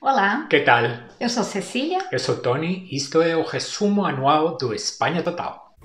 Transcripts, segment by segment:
Olá, Que tal? eu sou Cecília. Eu sou Tony e isto é o resumo anual do Espanha Total.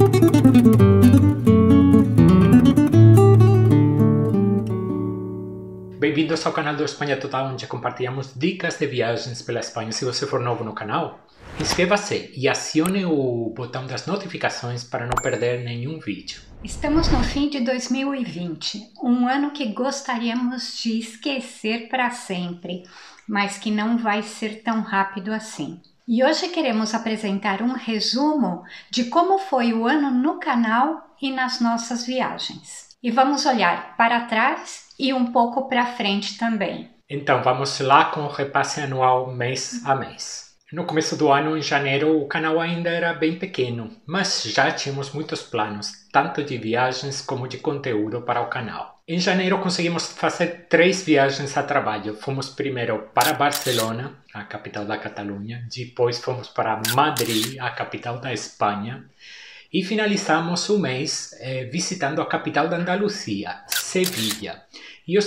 Bem-vindos ao canal do Espanha Total, onde compartilhamos dicas de viagens pela Espanha. Se você for novo no canal, inscreva-se e acione o botão das notificações para não perder nenhum vídeo. Estamos no fim de 2020, um ano que gostaríamos de esquecer para sempre, mas que não vai ser tão rápido assim. E hoje queremos apresentar um resumo de como foi o ano no canal e nas nossas viagens. E vamos olhar para trás e um pouco para frente também. Então vamos lá com o repasse anual mês a mês. No começo do ano, em janeiro, o canal ainda era bem pequeno, mas já tínhamos muitos planos, tanto de viagens como de conteúdo para o canal. Em janeiro conseguimos fazer 3 viagens a trabalho. Fomos primeiro para Barcelona, a capital da Catalunha, depois fomos para Madrid, a capital da Espanha, e finalizamos o mês visitando a capital da Andaluzia, Sevilha. E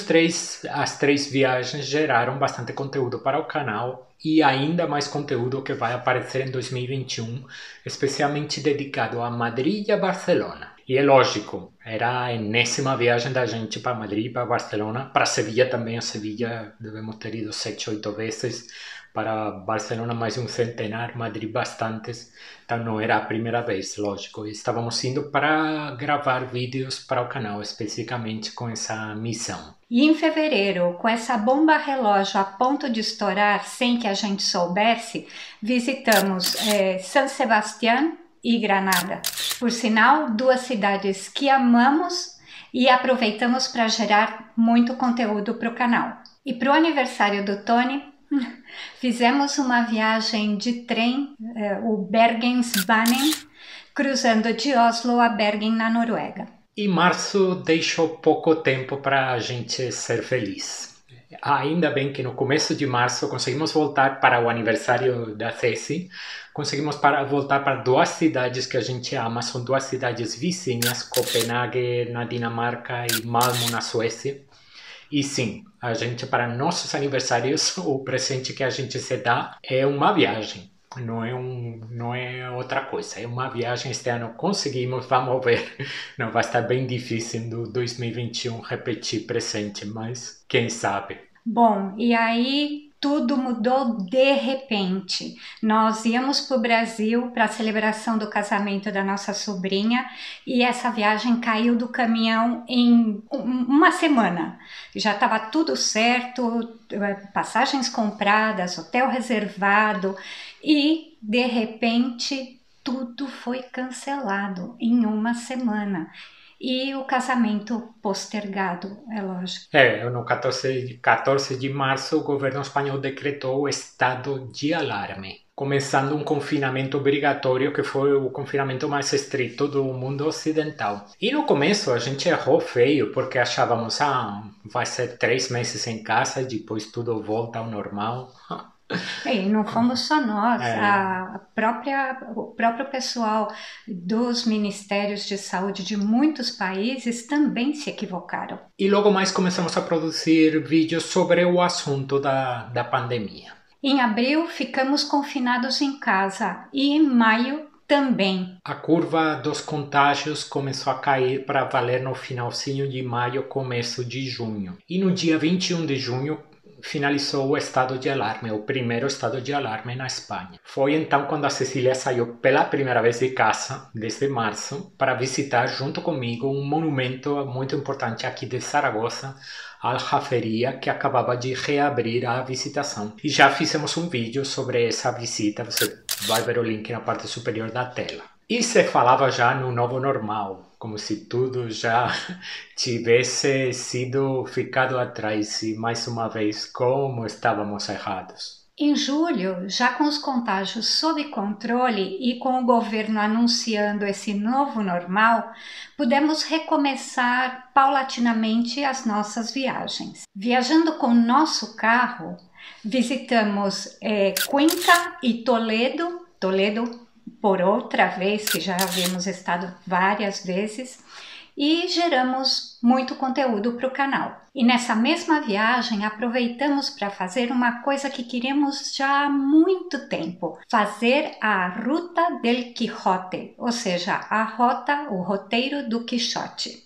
as três viagens geraram bastante conteúdo para o canal e ainda mais conteúdo que vai aparecer em 2021, especialmente dedicado a Madrid e a Barcelona. E é lógico, era a enésima viagem da gente para Madrid e para Barcelona. Para Sevilha também, a Sevilha devemos ter ido 7, 8 vezes. Para Barcelona mais de um centenar, Madrid bastantes. Então não era a primeira vez, lógico. Estávamos indo para gravar vídeos para o canal, especificamente com essa missão. E em fevereiro, com essa bomba relógio a ponto de estourar sem que a gente soubesse, visitamos San Sebastián e Granada. Por sinal, 2 cidades que amamos e aproveitamos para gerar muito conteúdo para o canal. E para o aniversário do Tony, fizemos uma viagem de trem, o Bergensbanen, cruzando de Oslo a Bergen, na Noruega. E março deixou pouco tempo para a gente ser feliz. Ainda bem que no começo de março conseguimos voltar para o aniversário da Ceci. Conseguimos voltar para 2 cidades que a gente ama. São 2 cidades vizinhas, Copenhague na Dinamarca e Malmö na Suécia. E sim, a gente, para nossos aniversários, o presente que a gente se dá é uma viagem. Não é outra coisa, é uma viagem. Este ano conseguimos, vamos ver. Não vai estar bem difícil no 2021 repetir presente, mas quem sabe. Bom, e aí tudo mudou de repente. Nós íamos para o Brasil para a celebração do casamento da nossa sobrinha e essa viagem caiu do caminhão em uma semana. Já estava tudo certo, passagens compradas, hotel reservado e de repente tudo foi cancelado em uma semana. E o casamento postergado, é lógico. No 14 de março, o governo espanhol decretou o estado de alarme, começando um confinamento obrigatório que foi o confinamento mais estrito do mundo ocidental. E no começo a gente errou feio, porque achávamos, vai ser 3 meses em casa e depois tudo volta ao normal. E não fomos só nós, o próprio pessoal dos ministérios de saúde de muitos países também se equivocaram. E logo mais começamos a produzir vídeos sobre o assunto da pandemia. Em abril ficamos confinados em casa e em maio também. A curva dos contágios começou a cair para valer no finalzinho de maio, começo de junho. E no dia 21 de junho, finalizou o estado de alarme, o primeiro estado de alarme na Espanha. Foi então quando a Cecília saiu pela primeira vez de casa, desde março, para visitar junto comigo um monumento muito importante aqui de Zaragoza, a Aljaferia, que acabava de reabrir a visitação. E já fizemos um vídeo sobre essa visita, você vai ver o link na parte superior da tela. E se falava já no novo normal, como se tudo já tivesse ficado atrás, e mais uma vez como estávamos errados. Em julho, já com os contágios sob controle e com o governo anunciando esse novo normal, pudemos recomeçar paulatinamente as nossas viagens. Viajando com nosso carro, visitamos Cuenca e Toledo por outra vez, que já havíamos estado várias vezes, e geramos muito conteúdo para o canal. E nessa mesma viagem aproveitamos para fazer uma coisa que queríamos já há muito tempo, fazer a Ruta del Quijote, ou seja, a rota, o roteiro do Quixote.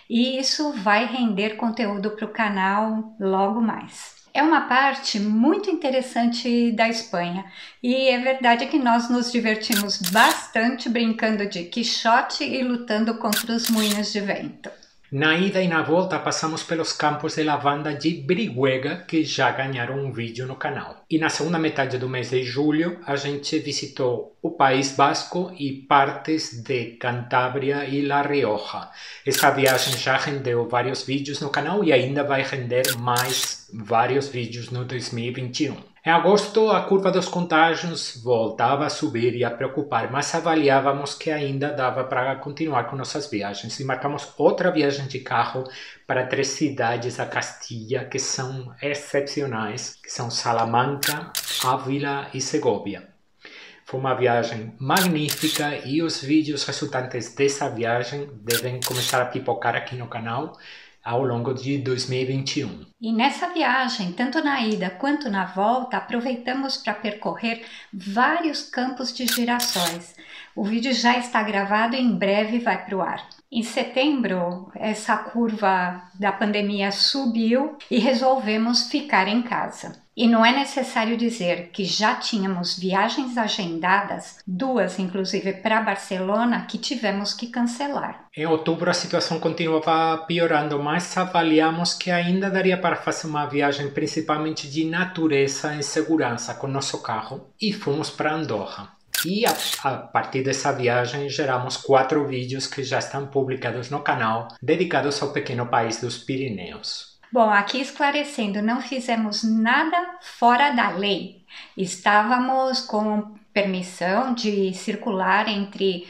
E isso vai render conteúdo para o canal logo mais. É uma parte muito interessante da Espanha e é verdade que nós nos divertimos bastante brincando de Quixote e lutando contra os moinhos de vento. Na ida e na volta passamos pelos campos de lavanda de Brihuega, que já ganharam um vídeo no canal. E na segunda metade do mês de julho, a gente visitou o País Basco e partes de Cantábria e La Rioja. Essa viagem já rendeu vários vídeos no canal e ainda vai render mais vários vídeos no 2021. Em agosto, a curva dos contágios voltava a subir e a preocupar, mas avaliávamos que ainda dava para continuar com nossas viagens e marcamos outra viagem de carro para 3 cidades da Castilha que são excepcionais, que são Salamanca, Ávila e Segovia. Foi uma viagem magnífica e os vídeos resultantes dessa viagem devem começar a pipocar aqui no canal ao longo de 2021. E nessa viagem, tanto na ida quanto na volta, aproveitamos para percorrer vários campos de girassóis. O vídeo já está gravado e em breve vai para o ar. Em setembro, essa curva da pandemia subiu e resolvemos ficar em casa. E não é necessário dizer que já tínhamos viagens agendadas, 2 inclusive para Barcelona, que tivemos que cancelar. Em outubro a situação continuava piorando, mas avaliamos que ainda daria para fazer uma viagem principalmente de natureza em segurança com nosso carro e fomos para Andorra. E a partir dessa viagem geramos 4 vídeos que já estão publicados no canal, dedicados ao pequeno país dos Pirineus. Bom, aqui esclarecendo, não fizemos nada fora da lei. Estávamos com permissão de circular entre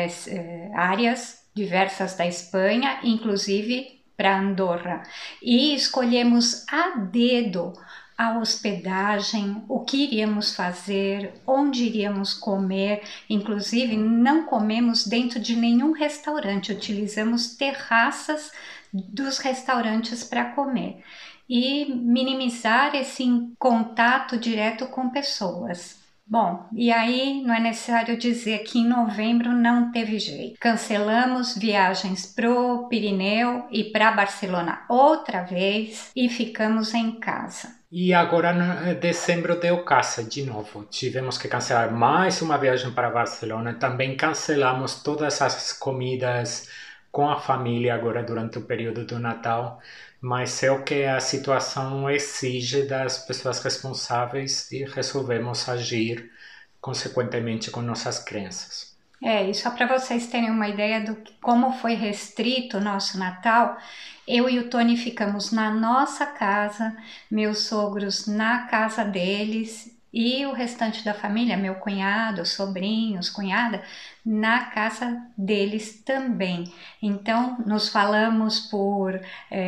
áreas diversas da Espanha, inclusive para Andorra. E escolhemos a dedo a hospedagem, o que iríamos fazer, onde iríamos comer. Inclusive, não comemos dentro de nenhum restaurante, utilizamos terraças dos restaurantes para comer e minimizar esse contato direto com pessoas. Bom, e aí não é necessário dizer que em novembro não teve jeito. Cancelamos viagens pro Pirineu e para Barcelona outra vez e ficamos em casa. E agora em dezembro deu caça de novo. Tivemos que cancelar mais uma viagem para Barcelona. Também cancelamos todas as comidas com a família agora durante o período do Natal, mas é o que a situação exige das pessoas responsáveis e resolvemos agir consequentemente com nossas crenças. E só para vocês terem uma ideia do como foi restrito o nosso Natal, eu e o Tony ficamos na nossa casa, meus sogros na casa deles e o restante da família, meu cunhado, sobrinhos, cunhada, na casa deles também. Então, nos falamos por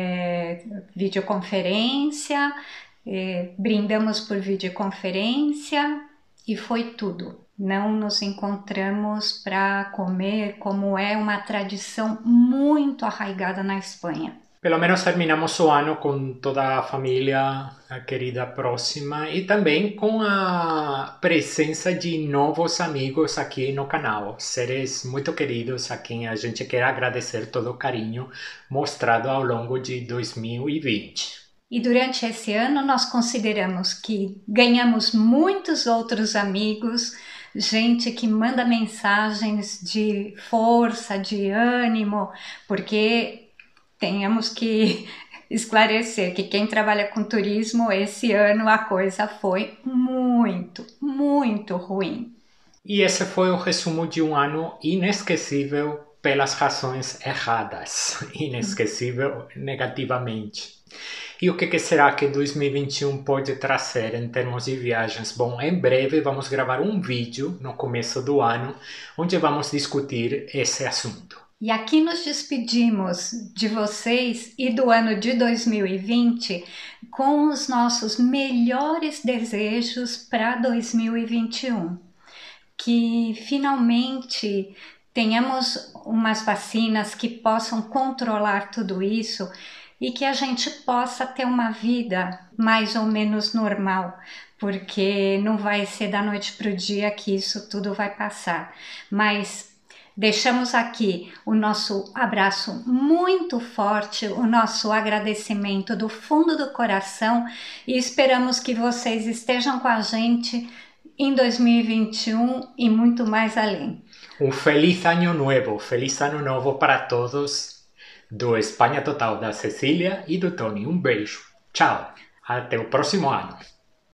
videoconferência, brindamos por videoconferência e foi tudo. Não nos encontramos para comer, como é uma tradição muito arraigada na Espanha. Pelo menos terminamos o ano com toda a família querida próxima e também com a presença de novos amigos aqui no canal, seres muito queridos a quem a gente quer agradecer todo o carinho mostrado ao longo de 2020. E durante esse ano nós consideramos que ganhamos muitos outros amigos, gente que manda mensagens de força, de ânimo, porque tenhamos que esclarecer que quem trabalha com turismo, esse ano a coisa foi muito, muito ruim. E esse foi o resumo de um ano inesquecível pelas razões erradas, inesquecível negativamente. E o que será que 2021 pode trazer em termos de viagens? Bom, em breve vamos gravar um vídeo no começo do ano, onde vamos discutir esse assunto. E aqui nos despedimos de vocês e do ano de 2020 com os nossos melhores desejos para 2021. Que finalmente tenhamos umas vacinas que possam controlar tudo isso e que a gente possa ter uma vida mais ou menos normal, porque não vai ser da noite para o dia que isso tudo vai passar. Mas deixamos aqui o nosso abraço muito forte, o nosso agradecimento do fundo do coração e esperamos que vocês estejam com a gente em 2021 e muito mais além. Feliz ano novo para todos do Espanha Total da Cecília e do Tony. Beijo. Tchau. Até o próximo ano.